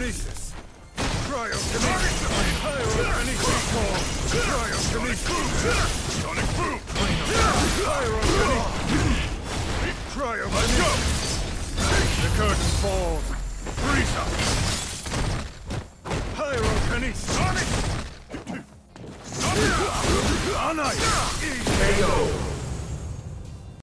Cryokinesis! Cryokinesis! Pyrokinesis! Cryokinesis! Sonic boom! Pyrokinesis! Cryokinesis! The curtain falls! Freeze up! Pyrokinesis! Sonic! On ice! KO!